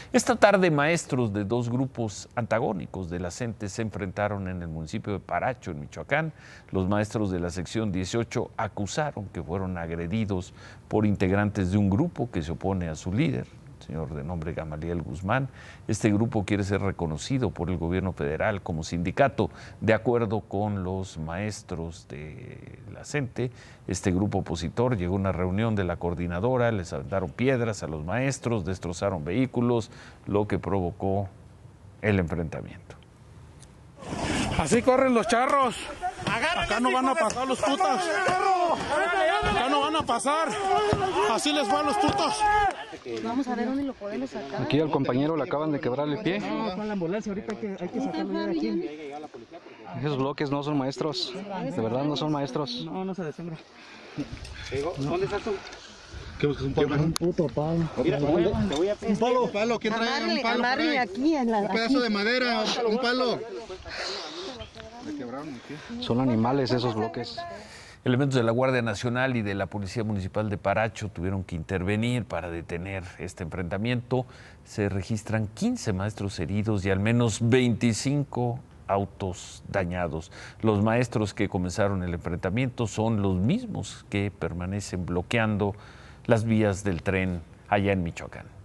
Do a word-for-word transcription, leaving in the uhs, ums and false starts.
Esta tarde, maestros de dos grupos antagónicos de la CENTE se enfrentaron en el municipio de Paracho, en Michoacán. Los maestros de la sección dieciocho acusaron que fueron agredidos por integrantes de un grupo que se opone a su líder, señor de nombre Gamaliel Guzmán. Este grupo quiere ser reconocido por el gobierno federal como sindicato. De acuerdo con los maestros de la CENTE, este grupo opositor llegó a una reunión de la coordinadora, les aventaron piedras a los maestros, destrozaron vehículos, lo que provocó el enfrentamiento. Así corren los charros. Acá no van a pasar los putos. Acá no van a pasar. Así les va a los putos. Vamos a ver dónde lo podemos sacar. Aquí al compañero le acaban de quebrar el pie. No, con la ambulancia, ahorita hay que, hay que sacarlo de aquí. Esos bloques no son maestros. De verdad no son maestros. No, no se desembra. ¿Dónde estás tú? ¿Qué buscas? ¿Un palo? Un puto palo. Mira, te voy a Un palo, un palo. ¿Quién trae un palo? Amarre aquí, en la, Un pedazo aquí. de madera, un palo. Son animales esos bloques. Elementos de la Guardia Nacional y de la Policía Municipal de Paracho tuvieron que intervenir para detener este enfrentamiento. Se registran quince maestros heridos y al menos veinticinco autos dañados. Los maestros que comenzaron el enfrentamiento son los mismos que permanecen bloqueando las vías del tren allá en Michoacán.